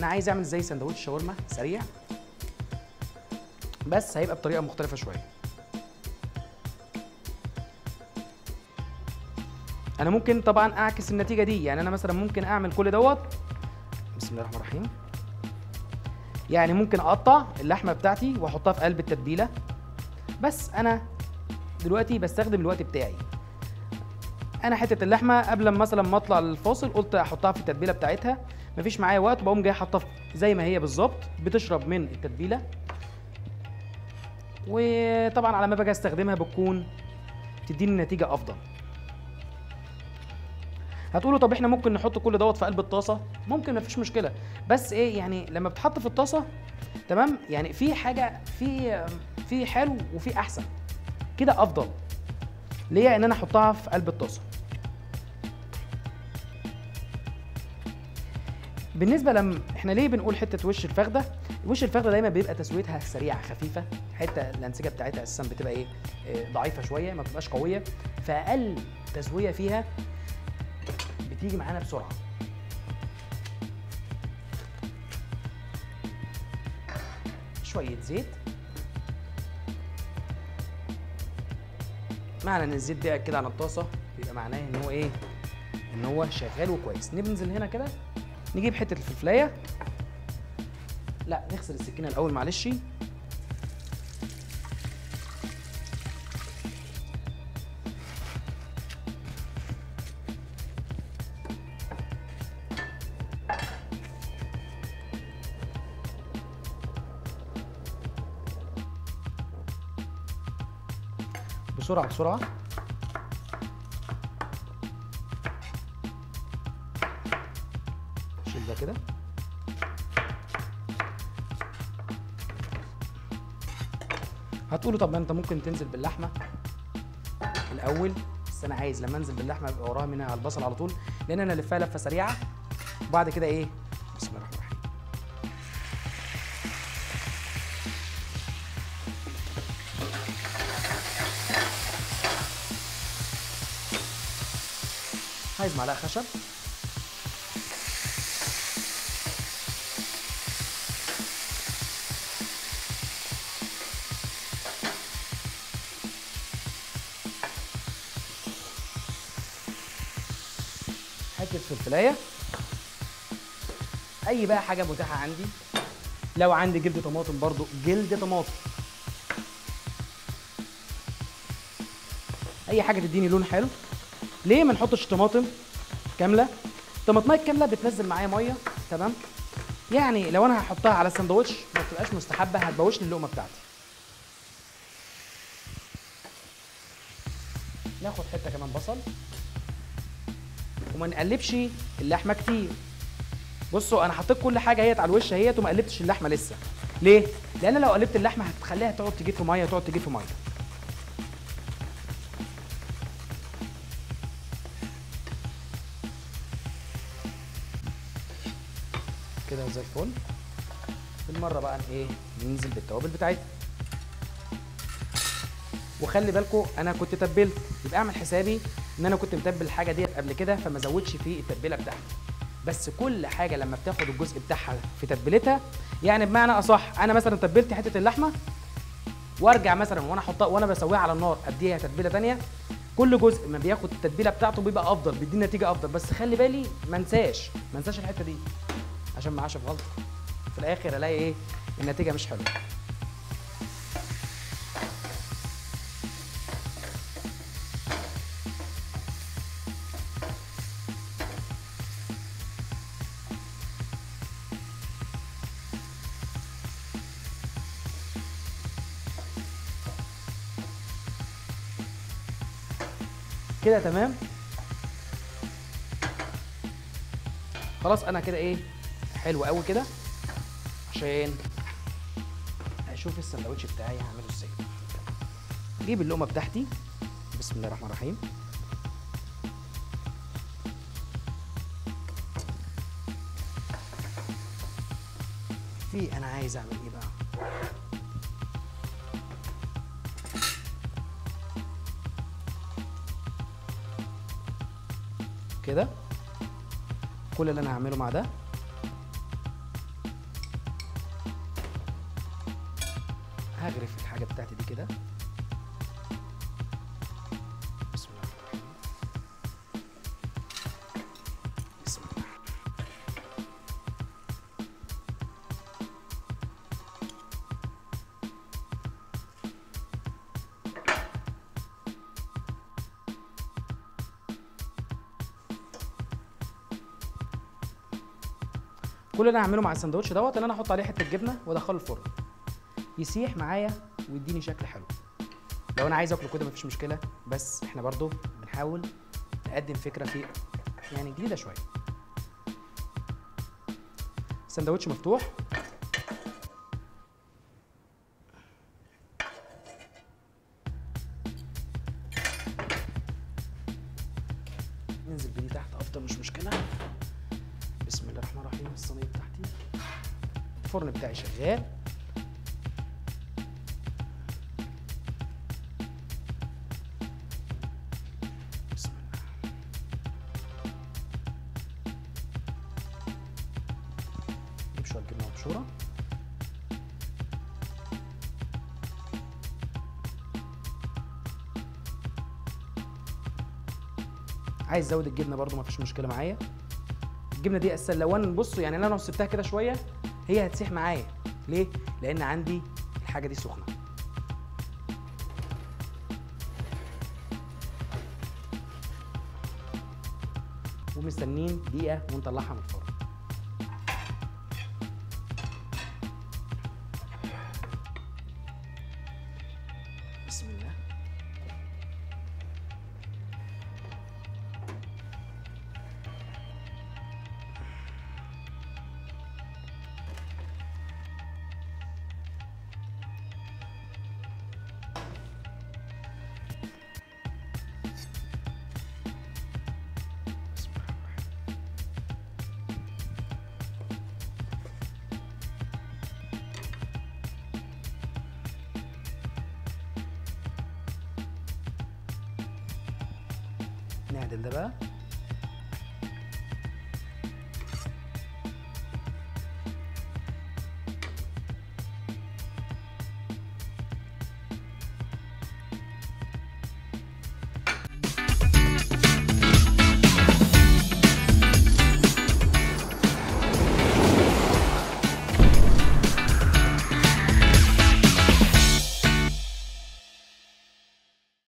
انا عايز اعمل زي سندوتش شاورما سريع، بس هيبقى بطريقه مختلفه شويه. انا ممكن طبعا اعكس النتيجه دي، يعني انا مثلا ممكن اعمل كل دوت. بسم الله الرحمن الرحيم. يعني ممكن اقطع اللحمه بتاعتي واحطها في قلب التتبيله، بس انا دلوقتي بستخدم الوقت بتاعي. انا حته اللحمه قبل مثلا ما اطلع للفاصل قلت احطها في التتبيله بتاعتها، مفيش معايا وقت، بقوم جاي حاطها زي ما هي بالظبط، بتشرب من التتبيله. وطبعا على ما باجي استخدمها بتكون تديني نتيجه افضل. هتقولوا طب احنا ممكن نحط كل دوت في قلب الطاسه، ممكن مفيش مشكله، بس ايه يعني لما بتحط في الطاسه تمام، يعني في حاجه في حلو وفي احسن كده افضل ليه ان انا احطها في قلب الطاسه. بالنسبه لما احنا ليه بنقول حته وش الفخده، وش الفخده دايما بيبقى تسويتها سريعه خفيفه، حته الانسجه بتاعتها اساسا بتبقى ايه ضعيفه شويه، ما بتبقاش قويه، فاقل تسويه فيها بتيجي معانا بسرعه. شويه زيت، معنى ان الزيت ده كده على الطاسه يبقى معناه ان هو ايه، ان هو شغال وكويس. ننزل هنا كده، نجيب حته الفلفلايه، لا نغسل السكينه الاول معلش. بسرعه بسرعه. شيل ده كده. هتقولوا طب ما انت ممكن تنزل باللحمه الاول، بس انا عايز لما انزل باللحمه يبقى وراها منها البصل على طول، لان انا الفها لفه سريعه وبعد كده ايه. بسم الله الرحمن الرحيم. عايز معلقه خشب، حته فلفلايه، اي بقى حاجه متاحه عندي، لو عندي جلد طماطم برضو جلد طماطم، اي حاجه تديني لون حلو. ليه ما نحطش طماطم كامله؟ طماطمايه كامله بتنزل معايا ميه تمام، يعني لو انا هحطها على السندوتش ما بتبقاش مستحبه، هتبوش لي اللقمه بتاعتي. ناخد حته كمان بصل، وما نقلبش اللحمه كتير. بصوا انا حطيت كل حاجه اهيت على الوش اهيت وما قلبتش اللحمه لسه. ليه؟ لان لو قلبت اللحمه هتخليها تقعد تجيب في ميه تقعد تجيب في ميه. كده زي الفل. بالمره بقى ايه، ننزل بالتوابل بتاعتنا. وخلي بالكم انا كنت تبلت، يبقى اعمل حسابي ان انا كنت متبل الحاجه ديت قبل كده، فما زودش في التتبيله بتاعتي. بس كل حاجه لما بتاخد الجزء بتاعها في تتبيلتها، يعني بمعنى اصح انا مثلا تبلت حته اللحمه وارجع مثلا وانا احطها وانا بسويها على النار اديها تتبيله ثانيه، كل جزء ما بياخد التتبيله بتاعته بيبقى افضل، بيديني نتيجه افضل. بس خلي بالي ما انساش الحته دي عشان ما اعاش غلطه في الاخر الاقي ايه النتيجه مش حلوه. كده تمام. خلاص انا كده ايه حلو قوي كده، عشان اشوف السندوتش بتاعي هعمله ازاي. اجيب اللقمه بتاعتي، بسم الله الرحمن الرحيم. انا عايز اعمل ايه بقى؟ كده كل اللي انا هعمله مع ده هغرف الحاجه بتاعتي دي كده. بسم الله الرحمن الرحيم. بسم الله. كل اللي انا هعمله مع السندوتش دوت ان انا احط عليه حته جبنه وادخله الفرن يسيح معايا ويديني شكل حلو. لو انا عايز اكله كده مفيش مشكله، بس احنا برضو بنحاول نقدم فكره في يعني جديده شويه. السندوتش مفتوح، ننزل بدي تحت افضل مش مشكله. بسم الله الرحمن الرحيم. الصينيه بتاعتي، الفرن بتاعي شغال. بسم الله. نجيب شويه جبنه مبشوره. عايز ازود الجبنه برضو مفيش مشكله معايا. الجبنه دي اساسا لو انا بصوا يعني لو انا سبتها كده شويه هي هتسيح معايا. ليه؟ لان عندي الحاجه دي سخنه. ومستنين دقيقه ونطلعها من الفرن. بسم الله. نعدل ده بقى.